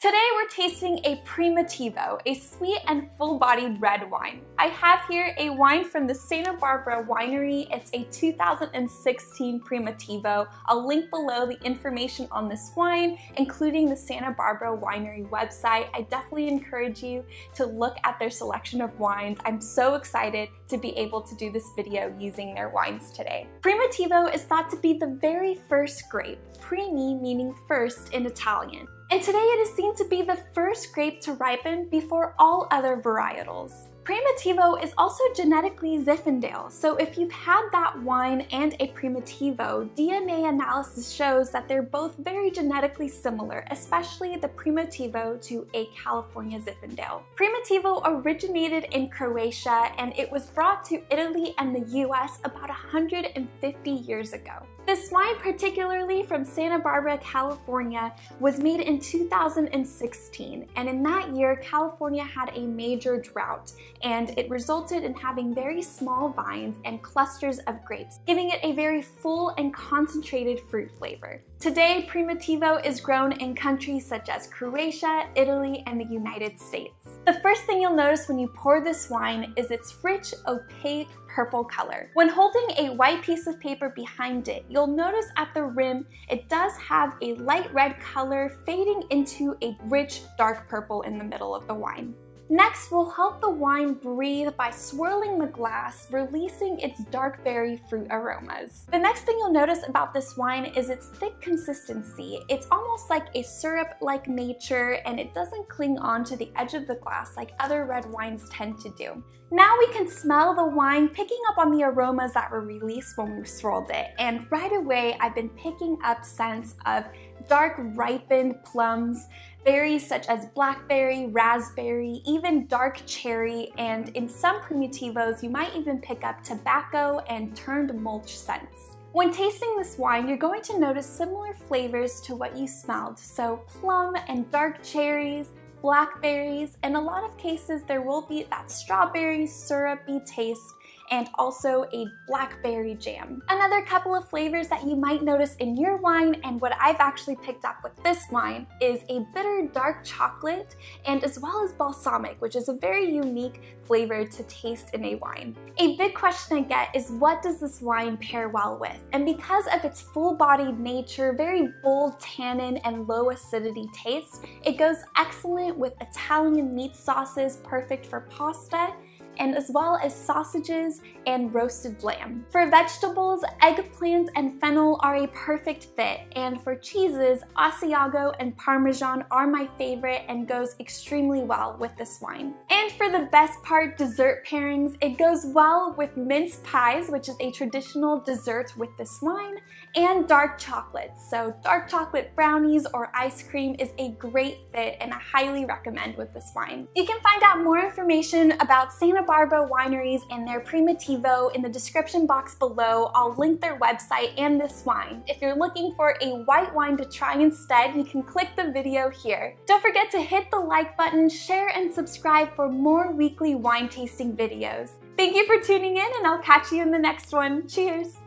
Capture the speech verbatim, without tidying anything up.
Today we're tasting a Primitivo, a sweet and full-bodied red wine. I have here a wine from the Santa Barbara Winery. It's a two thousand sixteen Primitivo. I'll link below the information on this wine, including the Santa Barbara Winery website. I definitely encourage you to look at their selection of wines. I'm so excited to be able to do this video using their wines today. Primitivo is thought to be the very first grape, primi meaning first in Italian. And today it is seen to be the first grape to ripen before all other varietals. Primitivo is also genetically Zinfandel, so if you've had that wine and a Primitivo, D N A analysis shows that they're both very genetically similar, especially the Primitivo to a California Zinfandel. Primitivo originated in Croatia and it was brought to Italy and the U S about one hundred fifty years ago. This wine, particularly from Santa Barbara, California, was made in two thousand sixteen, and in that year, California had a major drought, and it resulted in having very small vines and clusters of grapes, giving it a very full and concentrated fruit flavor. Today, Primitivo is grown in countries such as Croatia, Italy, and the United States. The first thing you'll notice when you pour this wine is its rich, opaque, purple color. When holding a white piece of paper behind it, you'll notice at the rim it does have a light red color fading into a rich dark purple in the middle of the wine. Next, we'll help the wine breathe by swirling the glass, releasing its dark berry fruit aromas. The next thing you'll notice about this wine is its thick consistency. It's almost like a syrup-like nature, and it doesn't cling on to the edge of the glass like other red wines tend to do. Now we can smell the wine, picking up on the aromas that were released when we swirled it, and right away I've been picking up scents of dark ripened plums, berries such as blackberry, raspberry, even dark cherry, and in some Primitivos you might even pick up tobacco and turned mulch scents. When tasting this wine, you're going to notice similar flavors to what you smelled, so plum and dark cherries, blackberries, and in a lot of cases there will be that strawberry syrupy taste and also a blackberry jam. Another couple of flavors that you might notice in your wine, and what I've actually picked up with this wine, is a bitter dark chocolate and as well as balsamic, which is a very unique flavor to taste in a wine. A big question I get is, what does this wine pair well with? And because of its full-bodied nature, very bold tannin and low acidity taste, it goes excellent with Italian meat sauces, perfect for pasta, and as well as sausages and roasted lamb. For vegetables, eggplant and fennel are a perfect fit, and for cheeses, Asiago and Parmesan are my favorite and goes extremely well with this wine. And for the best part, dessert pairings, it goes well with mince pies, which is a traditional dessert with this wine, and dark chocolates. So dark chocolate brownies or ice cream is a great fit, and I highly recommend with this wine. You can find out more information about Santa Barbara Wineries and their Primitivo in the description box below. I'll link their website and this wine. If you're looking for a white wine to try instead, you can click the video here. Don't forget to hit the like button, share, and subscribe for more weekly wine tasting videos. Thank you for tuning in, and I'll catch you in the next one. Cheers!